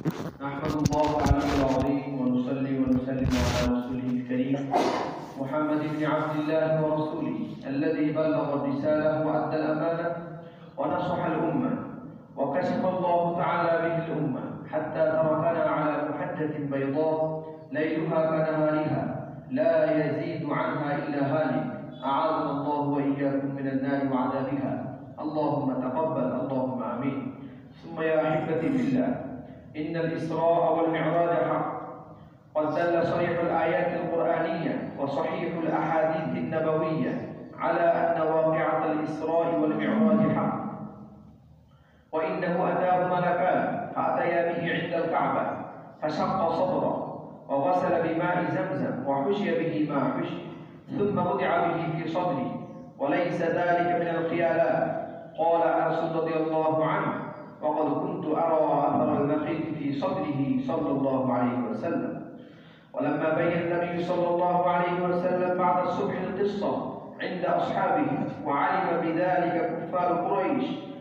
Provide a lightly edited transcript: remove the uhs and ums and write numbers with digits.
نحمد الله العلي العظيم ونصلي ونسلم على رسوله الكريم محمد بن عبد الله ورسوله الذي بلغ الرسالة وأدى الأمانة ونصح الأمة وكشف الله تعالى به الأمة حتى تركنا على محجة بيضاء ليلها كنهارها لا يزيد عنها إلا هالك. أعاذنا الله وإياكم من النار وعذابها. اللهم تقبل، اللهم آمين. ثم يا أحبتي بالله، إن الإسراء والمعراج حق، قد دل صريح الآيات القرآنية وصحيح الأحاديث النبوية على أن واقعة الإسراء والمعراج حق، وإنه أتاه ملكان فأتيا به عند الكعبة فشق صدره وغسل بماء زمزم وحشي به ما حشي ثم وضع به في صدري، وليس ذلك من الخيالات. قال أنس رضي الله عنه: وقد كنت أرى أثر المخيط في صدره صلى الله عليه وسلم. ولما بين النبي صلى الله عليه وسلم بعد الصبح القصة عند أصحابه وعلم بذلك كفار قريش